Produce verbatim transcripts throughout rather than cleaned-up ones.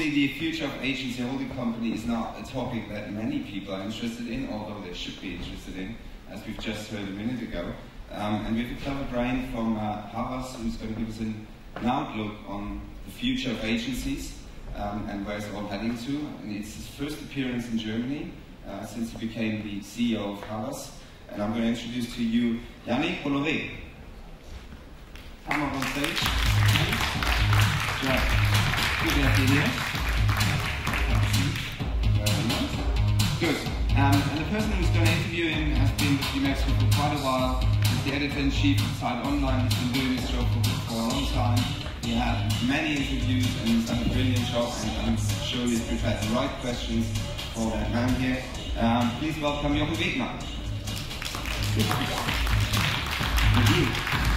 obviously the future of agency holding company is not a topic that many people are interested in, although they should be interested in, as we've just heard a minute ago. Um, and we have a clever brain from uh, Havas, who's going to give us an, an outlook on the future of agencies um, and where it's all heading to. And it's his first appearance in Germany uh, since he became the C E O of Havas. And I'm going to introduce to you Yannick Bolloré. Come up on stage. Yeah. Good to have you here. Very nice. Good. Um, and the person who's going to interview him has been with Demexco for quite a while. He's the editor-in-chief of Zeit Online. He's been doing this job for, for a long time. He had many interviews and he's done a brilliant job, and I'm sure he's prepared the right questions for that man here. Um, please welcome Jochen Wegner. Thank you.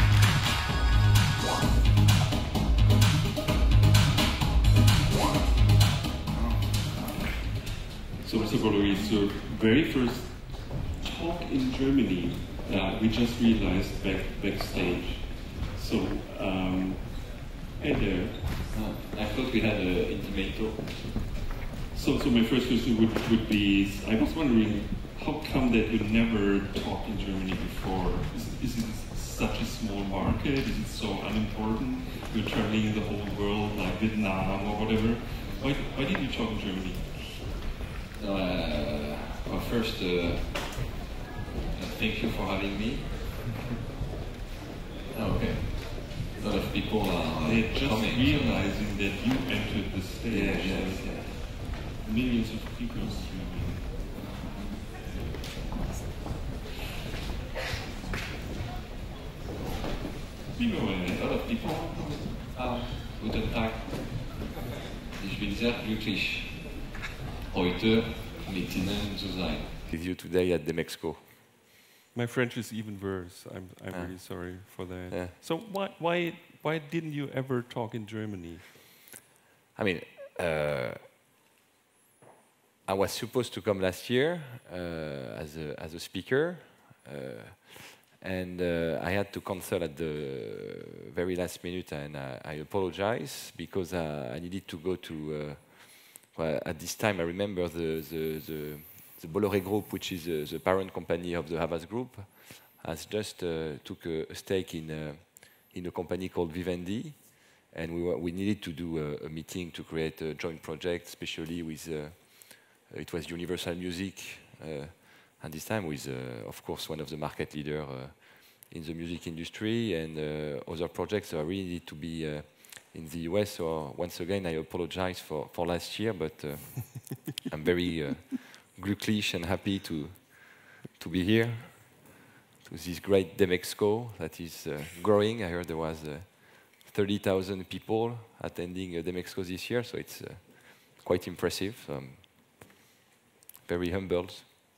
So, Mister Bolloré, so very first talk in Germany, uh, we just realized back backstage. So, um, hey there. Uh, I thought we had an intimate talk. So, so my first question would, would be, I was wondering, how come that you never talked in Germany before? Is, is it such a small market? Is it so unimportant? You're traveling the whole world, like Vietnam or whatever. Why, why didn't you talk in Germany? Uh, well, first, uh, uh, thank you for having me. Oh, okay. A lot of people are They're just coming. realizing that you entered the stage. Yeah, yes, yeah. Millions of people. A lot of people. Ah, guten Tag. Ich bin sehr glücklich, heute mit Ihnen zu sein. With you today at Demexco. My French is even worse. I'm, I'm Ah. really sorry for that. Yeah. So why, why, why didn't you ever talk in Germany? I mean, uh, I was supposed to come last year uh, as, a, as a speaker, uh, and uh, I had to cancel at the very last minute, and I, I apologize because uh, I needed to go to, uh, well, at this time I remember the, the, the, the Bolloré Group, which is uh, the parent company of the Havas Group, has just uh, took a, a stake in, uh, in a company called Vivendi, and we, were, we needed to do a, a meeting to create a joint project, especially with, uh, it was Universal Music, uh, and this time with, uh, of course, one of the market leaders uh, in the music industry, and uh, other projects are really need to be uh, in the U S. So once again, I apologize for, for last year, but uh, I'm very uh, glücklich and happy to, to be here, to this great Demexco that is uh, growing. I heard there was uh, thirty thousand people attending uh, Demexco this year, so it's uh, quite impressive. So I'm very humbled.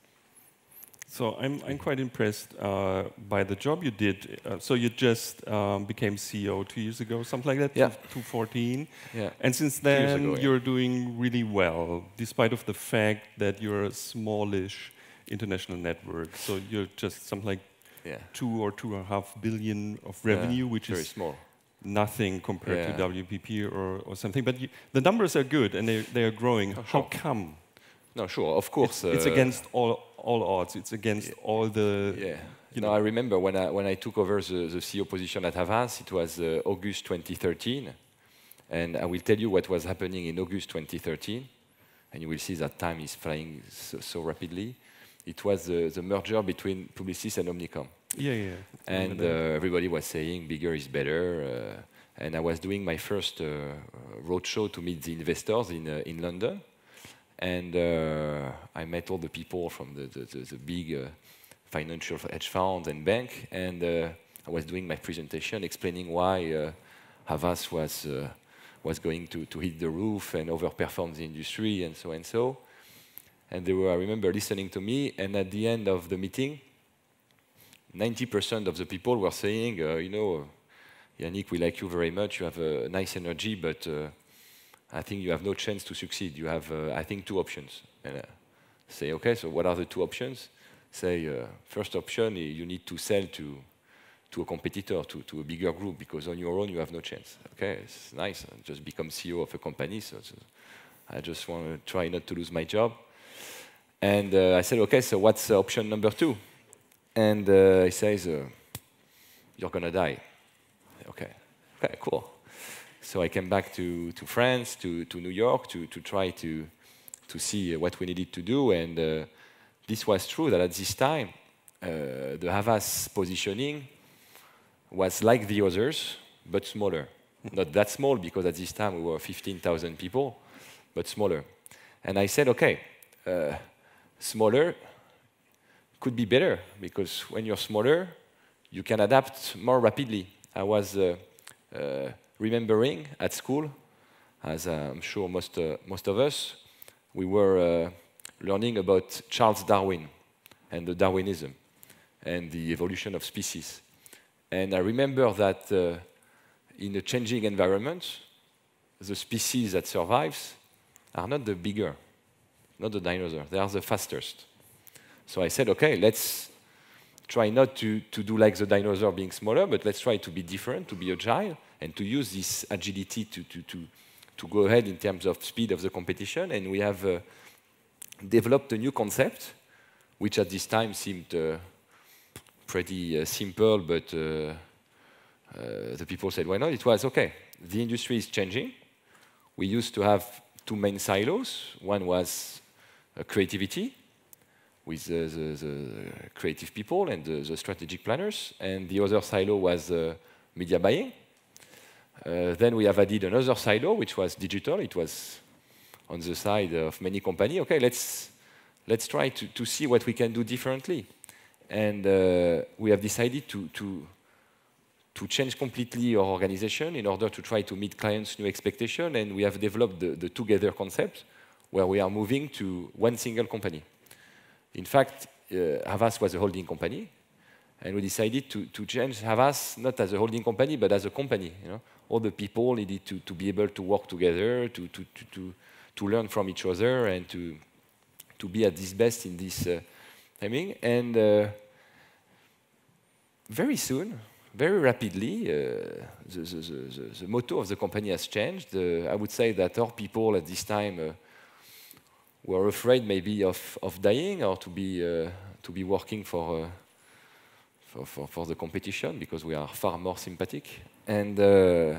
So I'm, I'm quite impressed uh, by the job you did. Uh, so you just um, became C E O two years ago, something like that, Yeah. two fourteen. Yeah. And since Two years then, ago, yeah. you're doing really well, despite of the fact that you're a smallish international network. So you're just something like Yeah. two or two and a half billion of revenue, Yeah, which very is small. nothing compared Yeah. to W P P or, or something. But you, the numbers are good and they, they are growing. Oh, How sure. come? No, sure, of course. It's, it's uh, against all, all odds. It's against yeah. all the... Yeah. You No, know. I remember when I, when I took over the, the C E O position at Havas, it was uh, August twenty thirteen. And I will tell you what was happening in August twenty thirteen. And you will see that time is flying so, so rapidly. It was uh, the merger between Publicis and Omnicom. Yeah, yeah. And uh, everybody was saying bigger is better. Uh, and I was doing my first uh, roadshow to meet the investors in, uh, in London. And uh, I met all the people from the, the, the, the big uh, financial hedge funds and bank. And uh, I was doing my presentation explaining why uh, Havas was, uh, was going to, to hit the roof and overperform the industry and so and so. And they were, I remember, listening to me. And at the end of the meeting, ninety percent of the people were saying, uh, you know, Yannick, we like you very much. You have a nice energy, but uh, I think you have no chance to succeed. You have, uh, I think, two options. And uh, say, okay, so what are the two options? Say, uh, first option, you need to sell to, to a competitor, to, to a bigger group, because on your own you have no chance. Okay, it's nice. Just become C E O of a company. So, so I just want to try not to lose my job. And uh, I said, okay, so what's uh, option number two? And uh, he says, uh, you're going to die. Okay, okay, cool. So I came back to, to France, to, to New York, to, to try to, to see what we needed to do. And uh, this was true that at this time, uh, the Havas positioning was like the others, but smaller. Not that small, because at this time we were fifteen thousand people, but smaller. And I said, okay, uh, smaller could be better, because when you're smaller, you can adapt more rapidly. I was uh, uh, remembering at school, as uh, I'm sure most, uh, most of us, we were uh, learning about Charles Darwin and the Darwinism and the evolution of species. And I remember that uh, in a changing environment, the species that survives are not the bigger, not the dinosaur, they are the fastest. So I said, okay, let's try not to, to do like the dinosaur being smaller, but let's try to be different, to be agile, and to use this agility to, to, to, to go ahead in terms of speed of the competition. And we have uh, developed a new concept, which at this time seemed uh, pretty uh, simple, but uh, uh, the people said, why not? It was, okay, the industry is changing. We used to have two main silos. One was uh, creativity, with uh, the, the creative people and the, the strategic planners, and the other silo was uh, media buying. Uh, then we have added another silo, which was digital. It was on the side of many companies. Okay, let's, let's try to, to see what we can do differently. And uh, we have decided to, to, to change completely our organization in order to try to meet clients' new expectations, and we have developed the, the together concept, where we are moving to one single company. In fact, uh, Havas was a holding company, and we decided to, to change Havas not as a holding company, but as a company. You know? All the people needed to, to be able to work together, to, to, to, to, to learn from each other, and to, to be at this best in this uh, timing. And uh, very soon, very rapidly, uh, the, the, the, the motto of the company has changed. Uh, I would say that our people at this time uh, were afraid maybe of, of dying, or to be, uh, to be working for, uh, for, for, for the competition, because we are far more sympathetic. And, uh,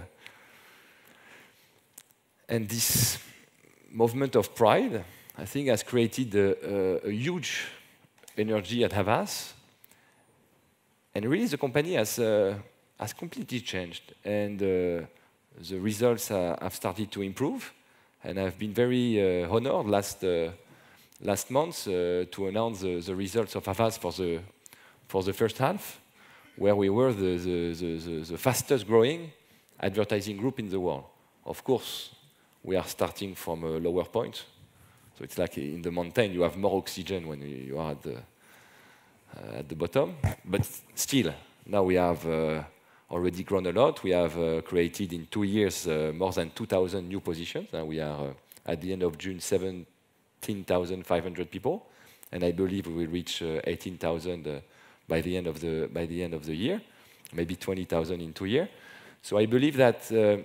and this movement of pride, I think, has created a, a, a huge energy at Havas. And really the company has, uh, has completely changed. And uh, the results uh, have started to improve. And I've been very uh, honored last, uh, last month uh, to announce the, the results of Havas for the, for the first half, where we were the, the, the, the, the fastest growing advertising group in the world. Of course, we are starting from a lower point. So it's like in the mountain, you have more oxygen when you are at the, uh, at the bottom. But still, now we have uh, already grown a lot. We have uh, created in two years uh, more than two thousand new positions. And we are, uh, at the end of June, seventeen thousand five hundred people. And I believe we will reach uh, eighteen thousand uh, by the end of the by the end of the year, maybe twenty thousand in two years. So I believe that, uh,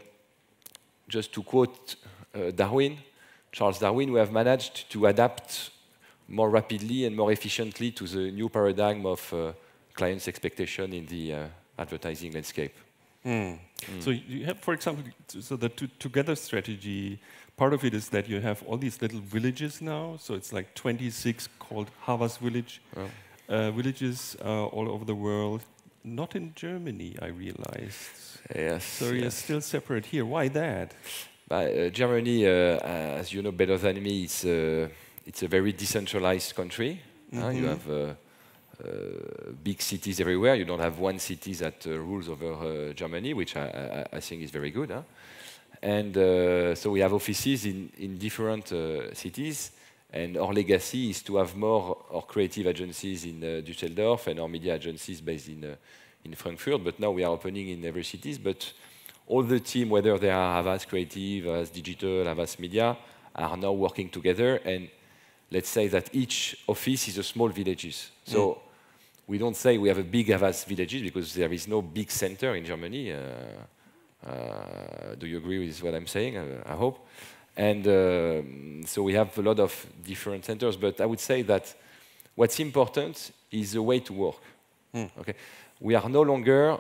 just to quote uh, Darwin, Charles Darwin, we have managed to adapt more rapidly and more efficiently to the new paradigm of uh, clients' expectation in the uh, advertising landscape. Mm. Mm. So you have, for example, so the to together strategy, part of it is that you have all these little villages now. So it's like twenty-six called Havas Village, oh. uh, villages uh, all over the world. Not in Germany, I realized. Yes. So yes. you're still separate here. Why that? Uh, Germany, uh, as you know better than me, it's, uh, it's a very decentralized country. Mm-hmm. uh, you have uh, uh, big cities everywhere. You don't have one city that uh, rules over uh, Germany, which I, I, I think is very good. Huh? And uh, so we have offices in, in different uh, cities. And our legacy is to have more our creative agencies in uh, Düsseldorf and our media agencies based in, uh, in Frankfurt. But now we are opening in every city. But all the team, whether they are Havas Creative, Havas Digital, Havas Media, are now working together. And let's say that each office is a small villages. So mm. we don't say we have a big Havas villages because there is no big center in Germany. Uh, uh, do you agree with what I'm saying? Uh, I hope. And um, so we have a lot of different centers, but I would say that what's important is the way to work. Mm. Okay? We are no longer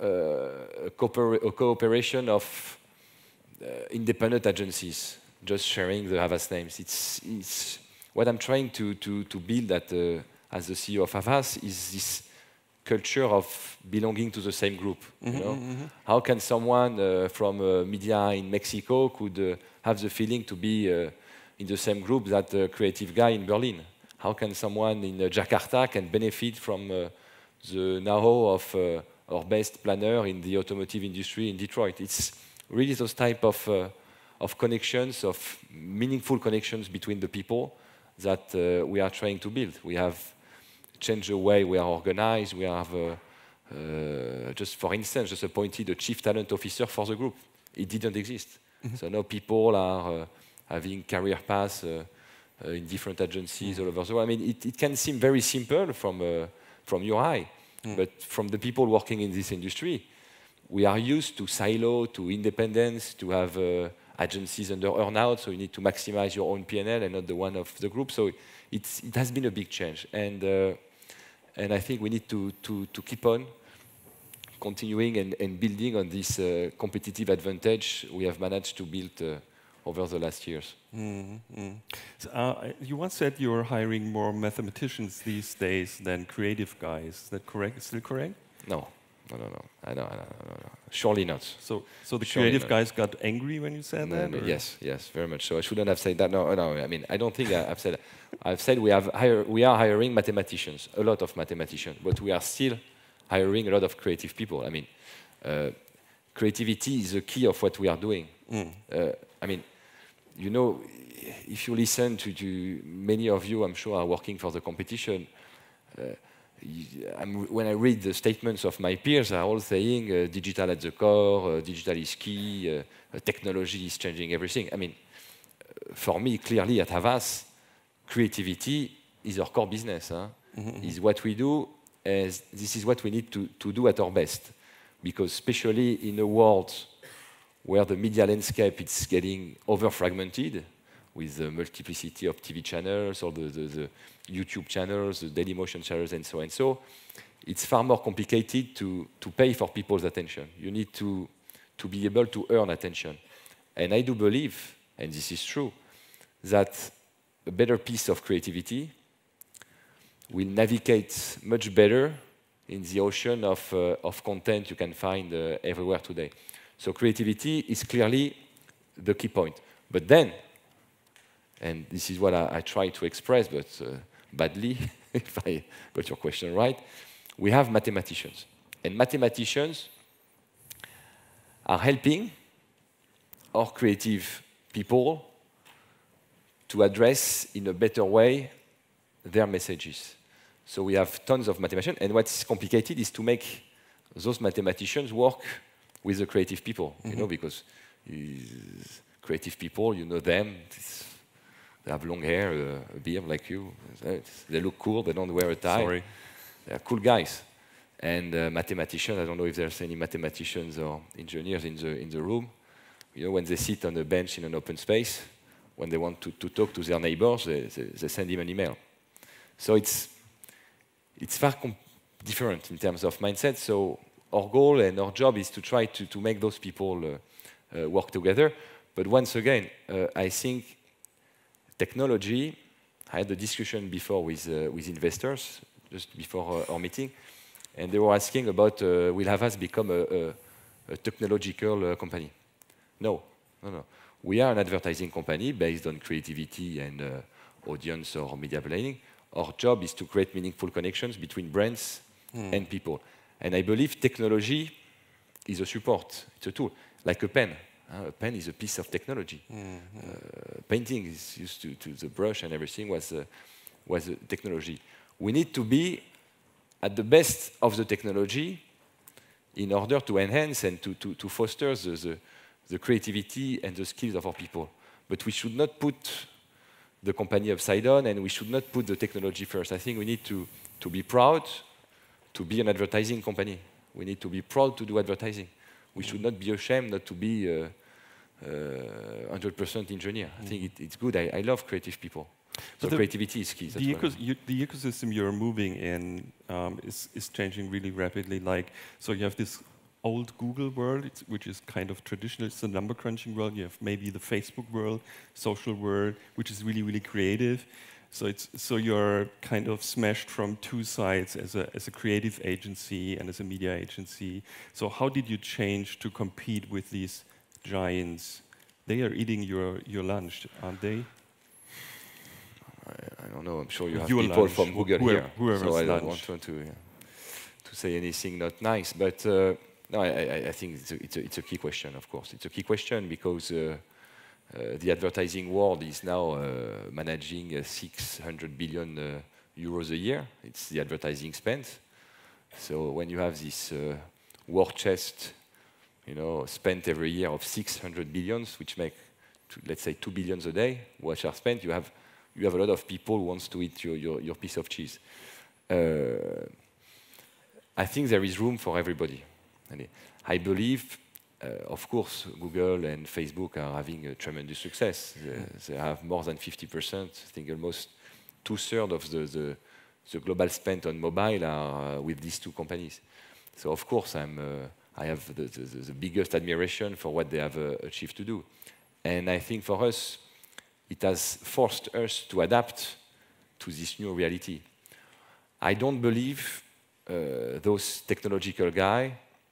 uh, a, cooper a cooperation of uh, independent agencies, just sharing the Havas names. It's, it's what I'm trying to, to, to build at, uh, as the C E O of Havas is this culture of belonging to the same group. Mm-hmm, you know? Mm-hmm. How can someone uh, from uh, media in Mexico could uh, have the feeling to be uh, in the same group that a creative guy in Berlin? How can someone in uh, Jakarta can benefit from uh, the know-how of uh, our best planner in the automotive industry in Detroit? It's really those type of, uh, of connections, of meaningful connections between the people that uh, we are trying to build. We have changed the way we are organized. We have, uh, uh, just for instance, just appointed a chief talent officer for the group. It didn't exist. Mm-hmm. So now people are uh, having career paths uh, uh, in different agencies mm-hmm. all over the world. I mean, it, it can seem very simple from, uh, from your eye, mm-hmm. but from the people working in this industry, we are used to silo, to independence, to have uh, agencies under earnout, so you need to maximize your own P and L and not the one of the group. So it's, it has been a big change. And, uh, and I think we need to, to, to keep on continuing and, and building on this uh, competitive advantage we have managed to build uh, over the last years. Mm-hmm. So, uh, you once said you're hiring more mathematicians these days than creative guys. Is that correct? Still correct? No. No, no, no. I know, I know, no, no. Surely not. So, so the Surely creative not. guys got angry when you said no, that? No, yes, yes, very much so. I shouldn't have said that. No, no. I mean, I don't think I, I've said that. I've said we have hire, we are hiring mathematicians, a lot of mathematicians, but we are still hiring a lot of creative people. I mean, uh, creativity is the key of what we are doing. Mm. Uh, I mean, you know, if you listen to, to many of you, I'm sure, are working for the competition. Uh, I'm, when I read the statements of my peers, are all saying uh, digital at the core, uh, digital is key, uh, uh, technology is changing everything. I mean, uh, for me, clearly at Havas, creativity is our core business. Huh? Mm-hmm. Is what we do, as this is what we need to, to do at our best. Because especially in a world where the media landscape is getting over-fragmented, with the multiplicity of T V channels or the, the, the YouTube channels, the Dailymotion channels, and so and so, it's far more complicated to, to pay for people's attention. You need to, to be able to earn attention. And I do believe, and this is true, that a better piece of creativity will navigate much better in the ocean of, uh, of content you can find uh, everywhere today. So creativity is clearly the key point. But then, and this is what I, I try to express, but uh, badly, if I got your question right, we have mathematicians. And mathematicians are helping our creative people to address in a better way their messages. So we have tons of mathematicians, and what's complicated is to make those mathematicians work with the creative people, mm-hmm. you know, because uh, creative people, you know them, they have long hair, uh, a beard like you. They look cool. They don't wear a tie. Sorry. They're cool guys. And uh, mathematicians, I don't know if there's any mathematicians or engineers in the, in the room. You know, when they sit on a bench in an open space, when they want to, to talk to their neighbors, they, they, they send him an email. So it's, it's far different in terms of mindset. So our goal and our job is to try to, to make those people uh, uh, work together. But once again, uh, I think technology, I had a discussion before with, uh, with investors, just before uh, our meeting, and they were asking about, uh, will Havas become a, a, a technological uh, company? No, no, no. We are an advertising company based on creativity and uh, audience or media planning. Our job is to create meaningful connections between brands mm. and people. And I believe technology is a support, it's a tool, like a pen. Uh, a pen is a piece of technology. Mm-hmm. uh, painting is used to, to the brush and everything was, uh, was uh, technology. We need to be at the best of the technology in order to enhance and to, to, to foster the, the, the creativity and the skills of our people. But we should not put the company upside down and we should not put the technology first. I think we need to, to be proud to be an advertising company. We need to be proud to do advertising. We should not be ashamed not to be uh, one hundred percent engineer. Mm. I think it, it's good. I, I love creative people. So the, creativity is key. The, ecos you, the ecosystem you're moving in um, is, is changing really rapidly. Like, so you have this old Google world, it's, which is kind of traditional. It's the number crunching world. You have maybe the Facebook world, social world, which is really, really creative. So it's so you're kind of smashed from two sides as a as a creative agency and as a media agency. So how did you change to compete with these giants? They are eating your your lunch, aren't they? I, I don't know. I'm sure you have your people lunch, from Google whoever, here, whoever's so I don't lunch. want to to, yeah, to say anything not nice. But uh, no, I, I, I think it's a, it's a it's a key question. Of course, it's a key question because. Uh, Uh, the advertising world is now uh, managing uh, six hundred billion uh, euros a year. It's the advertising spend. So when you have this uh, war chest, you know, spent every year of six hundred billions, which make, two, let's say, two billions a day, which are spent, you have you have a lot of people who wants to eat your your, your piece of cheese. Uh, I think there is room for everybody. I believe. Uh, of course, Google and Facebook are having a tremendous success. They, they have more than fifty percent. I think almost two-thirds of the, the, the global spend on mobile are uh, with these two companies. So, of course, I'm, uh, I have the, the, the biggest admiration for what they have uh, achieved to do. And I think for us, it has forced us to adapt to this new reality. I don't believe uh, those technological guys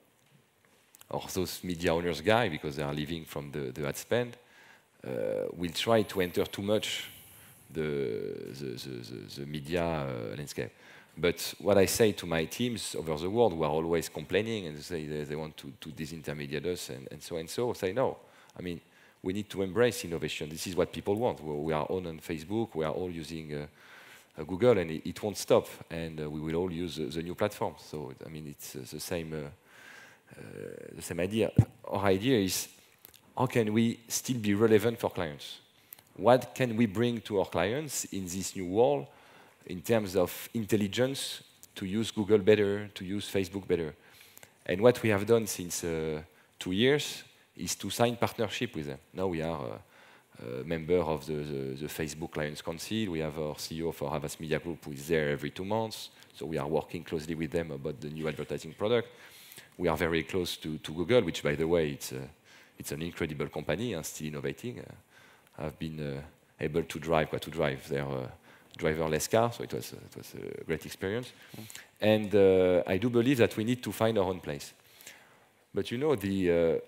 or those media owners guy, because they are living from the, the ad spend, uh, will try to enter too much the, the, the, the, the media uh, landscape. But what I say to my teams over the world who are always complaining and say they, they want to, to disintermediate us and, and so and so, say no. I mean, we need to embrace innovation. This is what people want. We, we are all on Facebook, we are all using uh, uh, Google, and it, it won't stop. And uh, we will all use uh, the new platforms. So, I mean, it's uh, the same... Uh, Uh, the same idea. Our idea is, how can we still be relevant for clients? What can we bring to our clients in this new world in terms of intelligence to use Google better, to use Facebook better? And what we have done since uh, two years is to sign partnership with them. Now we are a, a member of the, the, the Facebook Clients Council. We have our C E O for Havas Media Group who is there every two months. So we are working closely with them about the new advertising product. We are very close to, to Google, which, by the way, it's, uh, it's an incredible company and still innovating. Uh, I've been uh, able to drive, well, to drive their uh, driverless car, so it was, uh, it was a great experience. Mm. And uh, I do believe that we need to find our own place. But you know, the, uh,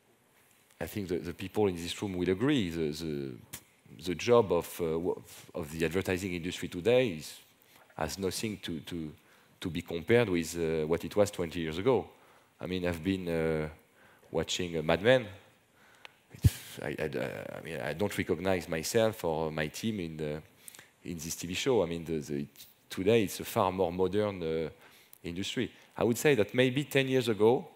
I think the, the people in this room will agree, the, the, the job of, uh, of the advertising industry today is, has nothing to, to, to be compared with uh, what it was twenty years ago. I mean, I've been uh, watching uh, Mad Men. I, I, I mean, I don't recognize myself or my team in, the, in this T V show. I mean, the, the, today it's a far more modern uh, industry. I would say that maybe ten years ago,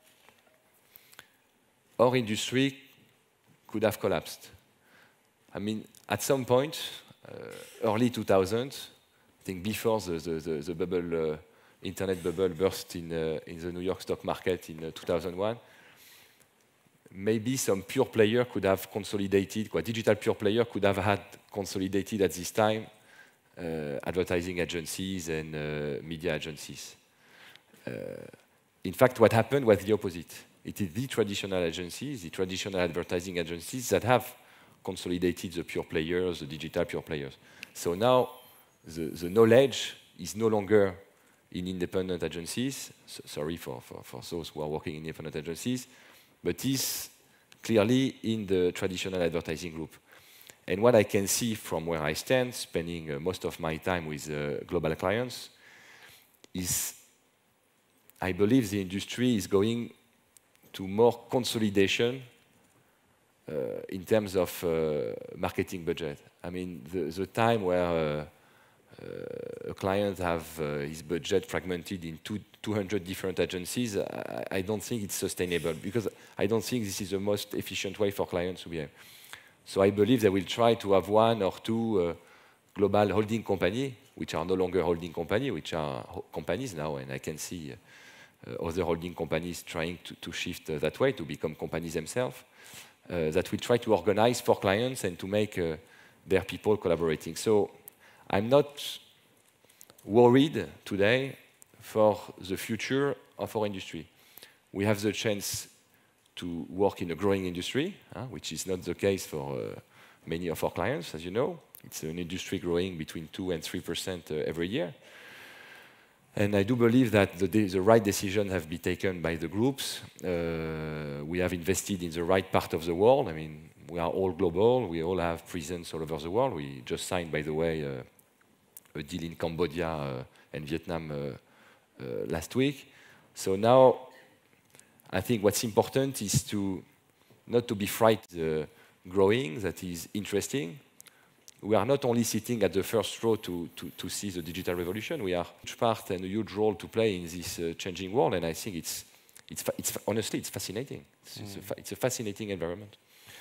our industry could have collapsed. I mean, at some point, uh, early two thousand, I think before the, the, the, the bubble, uh, internet bubble burst in, uh, in the New York stock market in uh, two thousand one, maybe some pure player could have consolidated, quite digital pure player could have had consolidated at this time uh, advertising agencies and uh, media agencies. Uh, in fact, what happened was the opposite. It is the traditional agencies, the traditional advertising agencies that have consolidated the pure players, the digital pure players. So now the, the knowledge is no longer in independent agencies, so sorry for, for, for those who are working in independent agencies, but is clearly in the traditional advertising group. And what I can see from where I stand, spending uh, most of my time with uh, global clients, is I believe the industry is going to more consolidation uh, in terms of uh, marketing budget. I mean, the, the time where uh, uh, a client have uh, his budget fragmented in two, two hundred different agencies, I, I don't think it's sustainable, because I don't think this is the most efficient way for clients to behave. So I believe they will try to have one or two uh, global holding companies, which are no longer holding companies, which are ho companies now, and I can see uh, other holding companies trying to, to shift uh, that way, to become companies themselves. uh, that we try to organize for clients and to make uh, their people collaborating. So I'm not worried today for the future of our industry. We have the chance to work in a growing industry, uh, which is not the case for uh, many of our clients, as you know. It's an industry growing between two and three percent uh, every year. And I do believe that the, the right decisions have been taken by the groups. Uh, we have invested in the right part of the world. I mean, we are all global. We all have presence all over the world. We just signed, by the way, uh, a deal in Cambodia uh, and Vietnam uh, uh, last week. So now, I think what's important is to not to be frightened uh, growing, that is interesting. We are not only sitting at the first row to, to, to see the digital revolution, we have a huge part and a huge role to play in this uh, changing world, and I think it's, it's, it's honestly, it's fascinating. It's, mm. it's, a fa it's a fascinating environment.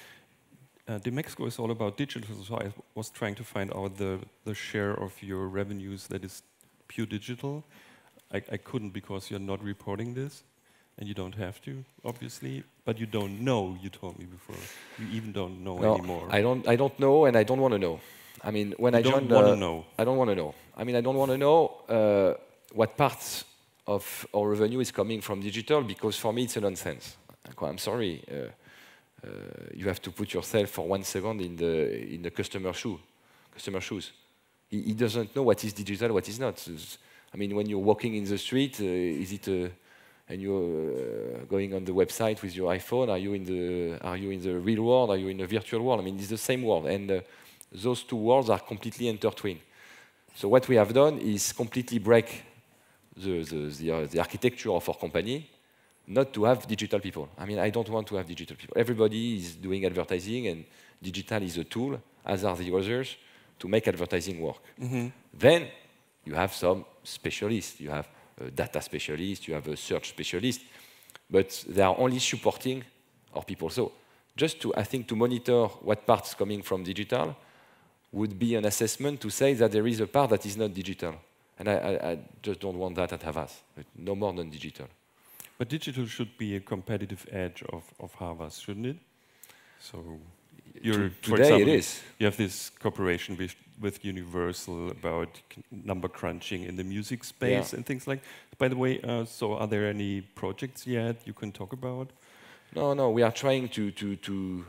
Uh, Demexco is all about digital, so I was trying to find out the, the share of your revenues that is pure digital. I, I couldn't because you're not reporting this. And you don't have to, obviously, but you don't know, you told me before. You even don't know no, anymore. I don't, I don't know, and I don't want to know. I mean, when you I don't joined... want to uh, know. I don't want to know. I mean, I don't want to know uh, what parts of our revenue is coming from digital, because for me it's a nonsense. I'm sorry. Uh, uh, you have to put yourself for one second in the, in the customer, shoe, customer shoes. He, he doesn't know what is digital, what is not. I mean, when you're walking in the street, uh, is it... Uh, and you're uh, going on the website with your iPhone, are you in the are you in the real world? Are you in the virtual world? I mean, it's the same world, and uh, those two worlds are completely intertwined. So what we have done is completely break the the, the, uh, the architecture of our company, not to have digital people. I mean, I don't want to have digital people. Everybody is doing advertising, and digital is a tool, as are the others, to make advertising work. Mm-hmm. Then you have some specialists. You have a data specialist, you have a search specialist, but they are only supporting our people. So just to, I think, to monitor what part's coming from digital would be an assessment to say that there is a part that is not digital. And I, I, I just don't want that at Havas. No more non-digital. But digital should be a competitive edge of, of Havas, shouldn't it? So you're, to, for today example, it is. You have this cooperation with, with Universal about number crunching in the music space, yeah, and things like that. By the way, uh, so are there any projects yet you can talk about? No, no, we are trying to, to, to,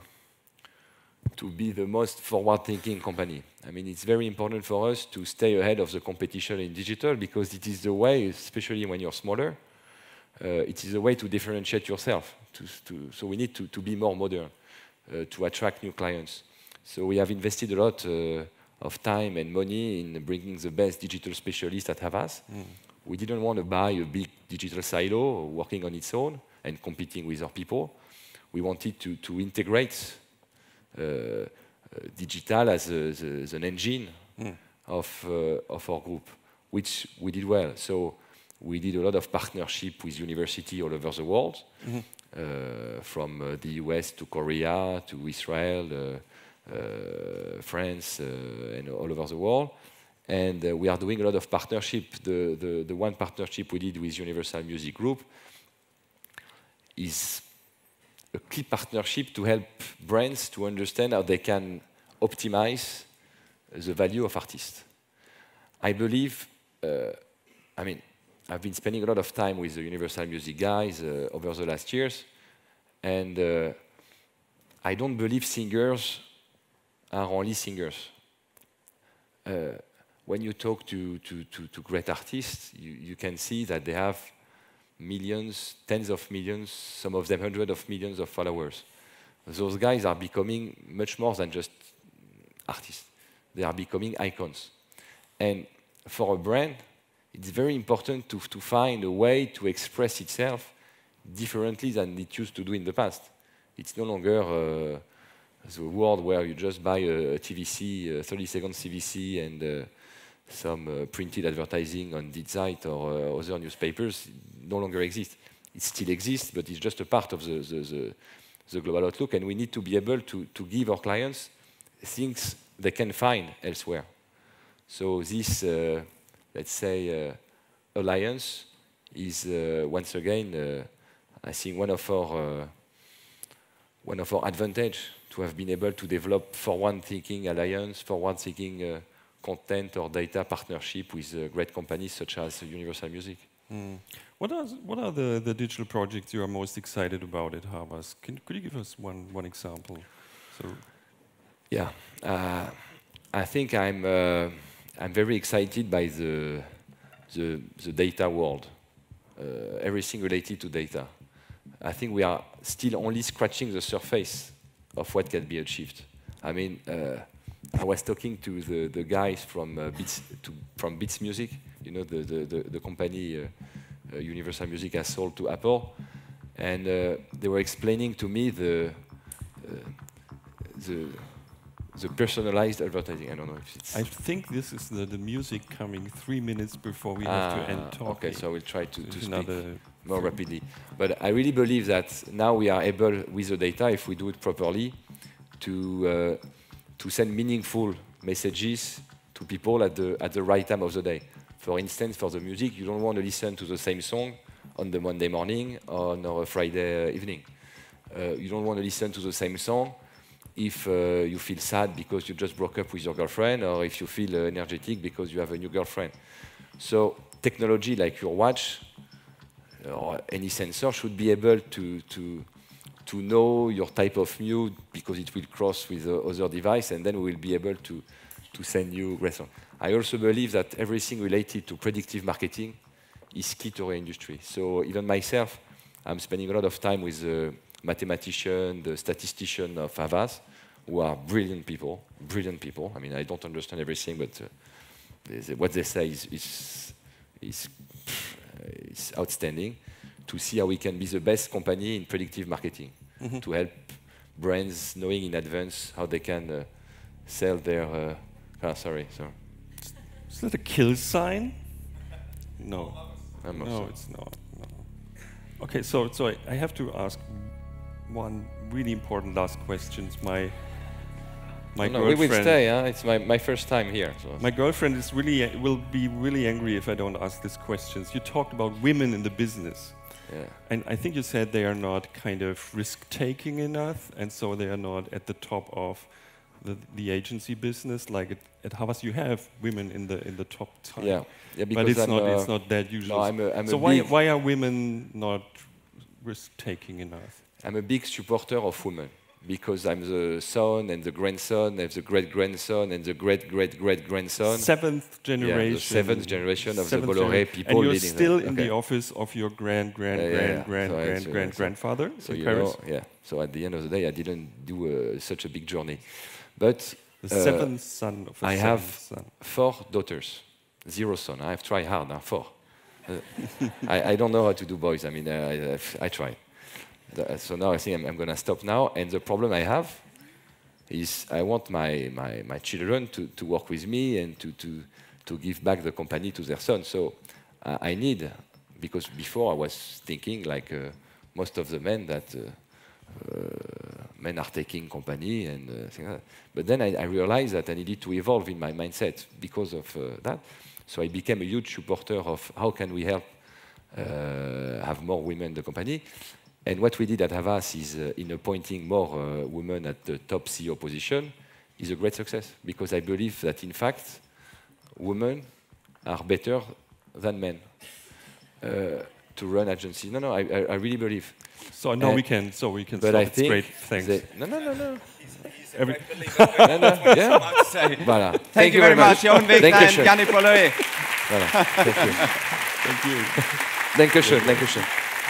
to be the most forward-thinking company. I mean, it's very important for us to stay ahead of the competition in digital, because it is the way, especially when you're smaller, uh, it is a way to differentiate yourself. To, to, so we need to, to be more modern, uh, to attract new clients. So we have invested a lot uh, of time and money in bringing the best digital specialists at Havas. Mm. We didn't want to buy a big digital silo working on its own and competing with our people. We wanted to, to integrate uh, uh, digital as, a, as, a, as an engine mm. of, uh, of our group, which we did well. So we did a lot of partnership with universities all over the world, mm-hmm. uh, from uh, the U S to Korea to Israel, uh, Uh, France, uh, and all over the world. And uh, we are doing a lot of partnership. The, the, the one partnership we did with Universal Music Group is a key partnership to help brands to understand how they can optimize the value of artists. I believe, uh, I mean, I've been spending a lot of time with the Universal Music guys uh, over the last years, and uh, I don't believe singers are only singers. Uh, when you talk to, to, to, to great artists, you, you can see that they have millions, tens of millions, some of them hundreds of millions of followers. Those guys are becoming much more than just artists. They are becoming icons. And for a brand, it's very important to, to find a way to express itself differently than it used to do in the past. It's no longer uh, the world where you just buy a, a T V C, a thirty second C V C, and uh, some uh, printed advertising on Die Zeit or uh, other newspapers. It no longer exists. It still exists, but it's just a part of the, the, the, the global outlook, and we need to be able to, to give our clients things they can find elsewhere. So this, uh, let's say, uh, alliance is uh, once again, uh, I think, one of our uh, one of our advantage to have been able to develop forward-thinking alliance, forward-thinking uh, content or data partnership with uh, great companies such as Universal Music. Mm. What are what are the, the digital projects you are most excited about at Havas? Can could you give us one one example? So, yeah, uh, I think I'm uh, I'm very excited by the the, the data world, uh, everything related to data. I think we are still only scratching the surface of what can be achieved. I mean, uh, I was talking to the, the guys from uh, Beats to, from Beats Music, you know, the the, the, the company uh, uh, Universal Music has sold to Apple, and uh, they were explaining to me the uh, the the personalized advertising. I don't know if it's. I think this is the, the music coming three minutes before we ah, have to end talking. Okay, so I will try to, to speak more thing. rapidly. But I really believe that now we are able, with the data, if we do it properly, to uh, to send meaningful messages to people at the at the right time of the day. For instance, for the music, you don't want to listen to the same song on the Monday morning or on a Friday evening. Uh, you don't want to listen to the same song if uh, you feel sad because you just broke up with your girlfriend, or if you feel uh, energetic because you have a new girlfriend. So technology like your watch or any sensor should be able to, to, to know your type of mood because it will cross with the other device, and then we will be able to, to send you great songs. I also believe that everything related to predictive marketing is key to our industry. So even myself, I'm spending a lot of time with the mathematician, the statistician of Havas, who are brilliant people, brilliant people. I mean, I don't understand everything, but uh, they, they, what they say is, is, is, is outstanding, to see how we can be the best company in predictive marketing, mm-hmm. to help brands knowing in advance how they can uh, sell their... Uh, oh, sorry, sorry. Is that a kill sign? No. I'm no, sorry. It's not. No. Okay, so, so I, I have to ask one really important last question. My my oh, no, girlfriend. We will stay. Huh? It's my, my first time here. So. My girlfriend is really will be really angry if I don't ask these questions. You talked about women in the business, yeah. and I think you said they are not kind of risk-taking enough, and so they are not at the top of the, the agency business. Like at, at Havas, you have women in the in the top ten. Yeah, yeah. Because but it's I'm not uh, it's not that usual. No, I'm a, I'm so a why big, why are women not risk-taking enough? I'm a big supporter of women because I'm the son and the grandson and the great-grandson and the great-great-great-grandson. Seventh generation. Yeah, the seventh generation of seventh the Bolloré people and you're leading still them. in Okay. the office of your grand, grand, Yeah, yeah, grand, yeah. grand, So grand, it's, uh, grand, so- grandfather So in you Paris? know, yeah. So at the end of the day, I didn't do uh, such a big journey, but The uh, seventh son of a I seventh have son. four daughters, zero son. I have tried hard now, four. Uh, I, I don't know how to do boys. I mean, uh, I, I tried. The- So now I think I'm, I'm going to stop now. And the problem I have is I want my, my, my children to, to work with me and to, to, to give back the company to their son. So uh, I need, because before I was thinking like uh, most of the men that uh, uh, men are taking company and uh, things like that. But then I, I realized that I needed to evolve in my mindset because of uh, that. So I became a huge supporter of how can we help uh, have more women in the company. And what we did at Havas is uh, in appointing more uh, women at the top C E O position is a great success because I believe that in fact women are better than men uh, to run agencies. No, no, I, I, I really believe. So now Uh, we can, so we can But stop. I It's think great. Thanks. that- no, no, no, no. Every- no, no, yeah. Voilà. Thank, Thank you very much, Jon Wigner and Dankeschön. Yannick Bolloré. Voilà. Thank you. Thank you. Dankeschön, Dankeschön.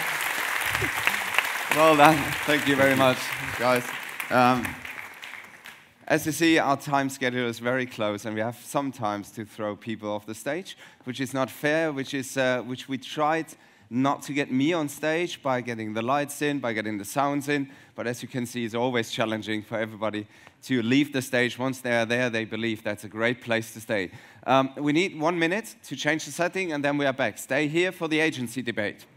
Well done. Thank you very much, guys. Um, as you see, our time schedule is very close, and we have sometimes to throw people off the stage, which is not fair, which is uh, which we tried not to get me on stage by getting the lights in, by getting the sounds in. But as you can see, it's always challenging for everybody to leave the stage. Once they are there, they believe that's a great place to stay. Um, we need one minute to change the setting, and then we are back. Stay here for the agency debate.